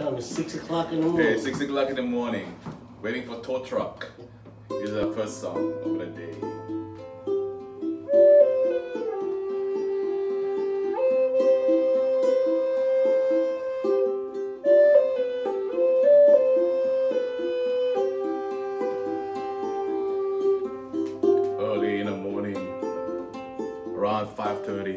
time is 6 o'clock in the morning. Okay, 6 o'clock in the morning, waiting for tow truck. This is our first song of the day. Early in the morning, around 5:30.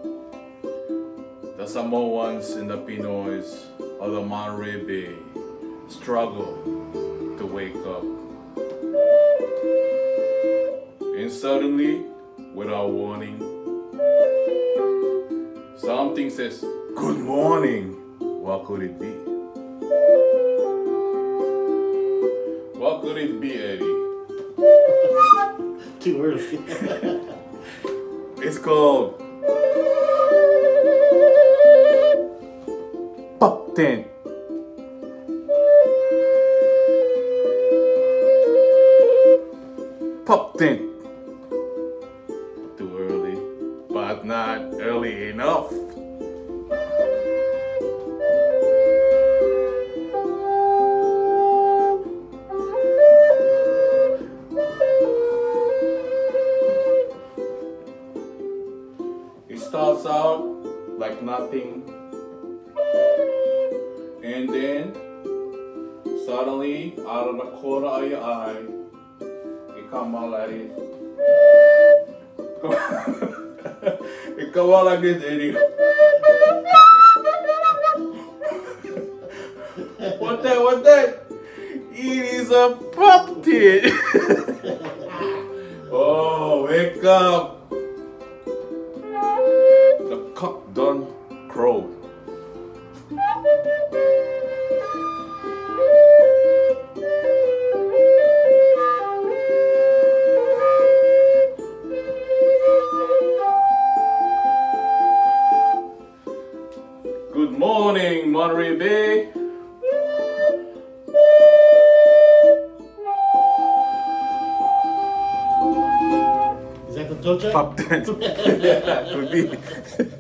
The Samoans in the Pinoys of the Monterey Bay struggle to wake up. And suddenly, without warning, something says, "Good morning." What could it be? What could it be, Eddie? Too early. It's called Pup Tent. Pup Tent. Too early, but not early enough. It starts out like nothing, and then suddenly, out of the corner of your eye, it come out like this. It come out like this, Eddie. What that? What that? It is a pup tent. Oh, wake up. The cock done crowed. Good morning, Monterey Bay. Is that the tow truck? Pup Tent. Yeah, could be.